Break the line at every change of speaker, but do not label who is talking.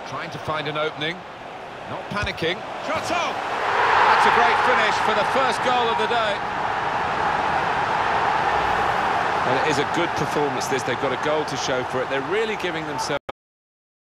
Trying to find an opening. Not panicking.
Shot on!
That's a great finish for the first goal of the day. Well, it is a good performance, this. They've got a goal to show for it. They're really giving themselves...